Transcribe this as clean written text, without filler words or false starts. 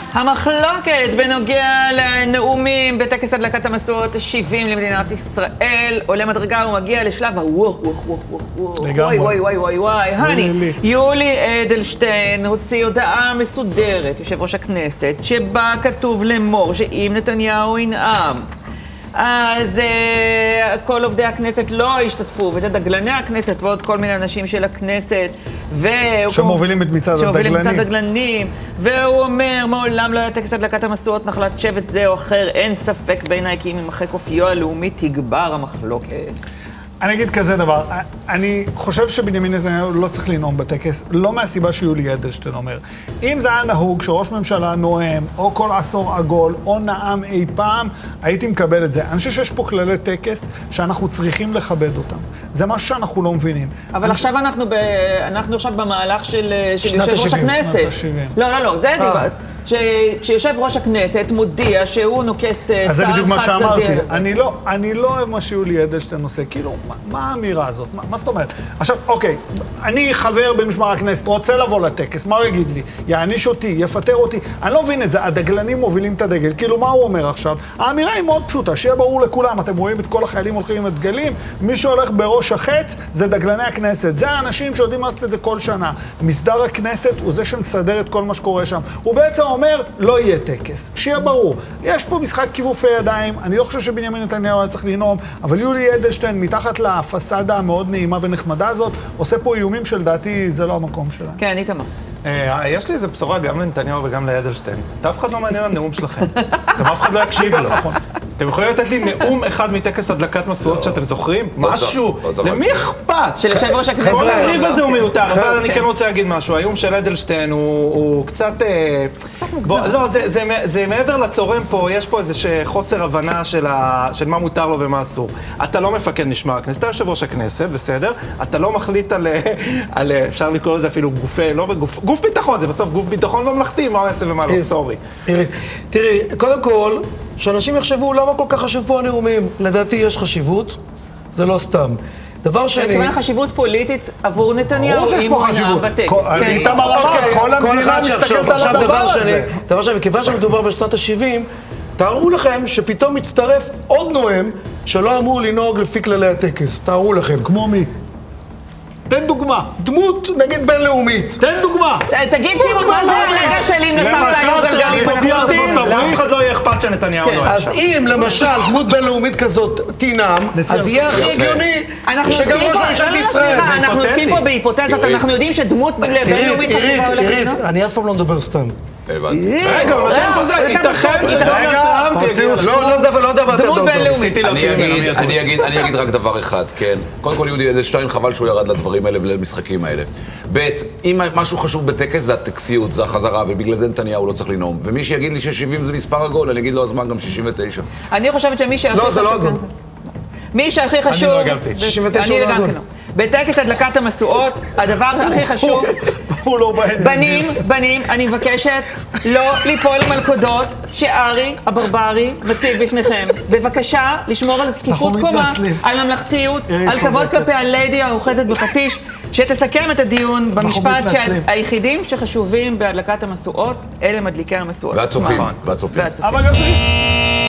המחלוקת בנוגע לנאומים בטקס הדלקת המשואות ה-70 למדינת ישראל עולה מדרגה ומגיע לשלב וואי. יולי אדלשטיין הוציא הודעה מסודרת, יושב ראש הכנסת, שבה כתוב לאמור שאם נתניהו ינאם אז כל עובדי הכנסת לא השתתפו, וזה דגלני הכנסת ועוד כל מיני אנשים של הכנסת שמובילים את מצעד הדגלנים. והוא אומר, מעולם לא היה טקס הדלקת המשואות נחלת שבט זה או אחר, אין ספק בעיניי כי אם ימחק אופיו הלאומי תגבר המחלוקת. אני אגיד כזה דבר, אני חושב שבנימין נתניהו לא צריך לנאום בטקס, לא מהסיבה שיולי אדלשטיין אומר. אם זה היה נהוג שראש ממשלה נואם, או כל עשור עגול, או נאם אי פעם, הייתי מקבל את זה. אני חושב שיש פה כללי טקס שאנחנו צריכים לכבד אותם. זה משהו שאנחנו לא מבינים. אבל עכשיו אנחנו עכשיו במהלך של יושב ראש הכנסת. לא, זה דיברת. כשיושב ראש הכנסת מודיע שהוא נוקט צעד חד צדדי. אז זה בדיוק מה שאמרתי. אני לא אוהב מה שיולי אדלשטיין עושה. כאילו, מה האמירה הזאת? מה זאת אומרת? עכשיו, אוקיי, אני חבר במשמר הכנסת, רוצה לבוא לטקס, מה הוא יגיד לי? יעניש אותי, יפטר אותי? אני לא מבין את זה, הדגלנים מובילים את הדגל. כאילו, מה הוא אומר עכשיו? האמירה היא מאוד פשוטה, שיהיה ברור לכולם. אתם רואים את כל החיילים הולכים עם הדגלים, מי שהולך בראש החץ זה דגלני הכנסת. זה האנשים שיודעים לעשות את זה כל שנה. מסדר הכנסת הוא זה שמסדר את כל מה שקורה שם. הוא בעצם אומר, לא יהיה טקס. שיהיה ברור. יש פה משחק כיוופי ידיים, אני לא חושב שבנימין נתניהו היה צריך לנאום, אבל יולי אדלשטיין, מתחת לפסדה המאוד נעימה ונחמדה הזאת, עושה פה איומים שלדעתי זה לא המקום שלה. כן, איתמר. יש לי איזו בשורה גם לנתניהו וגם לאדלשטיין. אף אחד לא מעניין הנאום שלכם. גם אף אחד לא יקשיב לו. אתם יכולים לתת לי נאום אחד מטקס הדלקת משואות שאתם זוכרים? משהו? למי אכפת? של יושב ראש הכנסת. כל הריב הזה הוא מיותר, אבל אני כן רוצה להגיד משהו. האיום של אדלשטיין הוא קצת... לא, זה מעבר לצורם פה, יש פה איזה חוסר הבנה של מה מותר לו ומה אסור. אתה לא מפקד משמר הכנסת, אתה יושב ראש הכנסת, בסדר? אתה לא מחליט על... אפשר לקרוא לזה אפילו גופי, לא בגוף... גוף ביטחון, זה בסוף גוף ביטחון ממלכתי, מה הוא יעשה ומה לא, סורי. תראי, קודם כל, שאנשים יחשבו למה כל כך חשוב פה הנאומים. לדעתי יש חשיבות, זה לא סתם. דבר שני... כמובן חשיבות פוליטית עבור נתניהו, אם הוא נאם בטקס. איתמר אמר, כל המדינה מסתכלת על הדבר הזה. דבר שני, מכיוון שמדובר בשנות ה-70, תארו לכם שפתאום מצטרף עוד נואם שלא אמור לנהוג לפי כללי הטקס. תארו לכם. כמו מי? תן דוגמה. דמות, נגיד, בינלאומית. תן דוגמה. תגיד שימות, מה זה הרגע של אם נסמת היו גלגלים? לאף אחד לא יהיה אכפת שנתניהו לא אז אם למשל דמות בינלאומית כזאת תינם, אז יהיה הכי הגיוני שגם ראש ממשלת ישראל. אנחנו עוסקים פה בהיפותזות, אנחנו יודעים שדמות בינלאומית חשובה הולכת לנאום? אני אף פעם לא מדבר סתם. רגע, ייתכן שדונלד טראמפ לא דבר דמות בינלאומית. אני אגיד רק דבר אחד, כן. קודם כל יולי אדלשטיין, חבל שהוא ירד לדברים האלה ולמשחקים האלה. ב', אם משהו חשוב בטקס זה הטקסיות, זה החזרה, ובגלל זה נתניהו לא צריך לנאום. ומי שיגיד לי ש-70 זה מספר עגול, אני אגיד לו הזמן גם 69. אני חושבת שמי שהכי חשוב... לא, זה לא עגול. מי שהכי חשוב... אני לא הגבתי. 69 הוא לא עגול. בטקס הדלקת המשואות, הדבר הכי חשוב... בנים, אני מבקשת לא ליפול למלכודות שארי הברברי מציג בפניכם. בבקשה לשמור על זקיפות קומה, על ממלכתיות, על כבוד כלפי הליידי האוחזת בפטיש, שתסכם את הדיון במשפט שהיחידים שחשובים בהדלקת המשואות, אלה מדליקי המשואות. והצופים. אבל גם צריך...